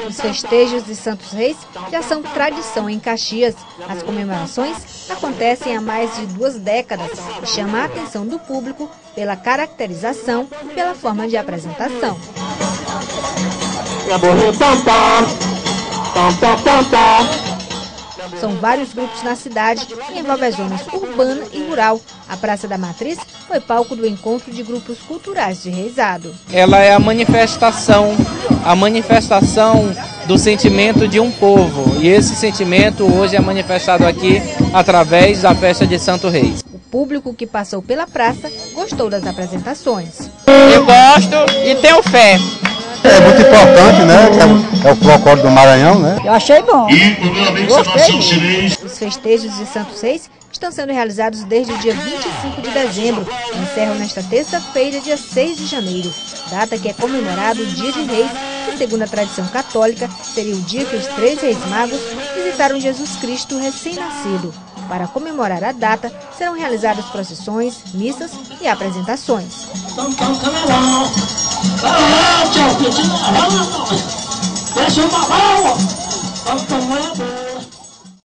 Os festejos de Santos Reis já são tradição em Caxias. As comemorações acontecem há mais de 2 décadas e chamam a atenção do público pela caracterização e pela forma de apresentação. São vários grupos na cidade e envolve as zonas urbana e rural. A Praça da Matriz foi palco do encontro de grupos culturais de Reisado. Ela é a manifestação do sentimento de um povo. E esse sentimento hoje é manifestado aqui através da festa de Santos Reis. O público que passou pela praça gostou das apresentações. Eu gosto e tenho fé. É muito importante, né? É o folclore do Maranhão, né? Eu achei bom. Gostei. Os festejos de Santos Reis estão sendo realizados desde o dia 25 de dezembro e encerram nesta terça-feira, dia 6 de janeiro, data que é comemorado o Dia de Reis, que, segundo a tradição católica, seria o dia que os 3 reis magos visitaram Jesus Cristo recém-nascido. Para comemorar a data, serão realizadas procissões, missas e apresentações. Deixa uma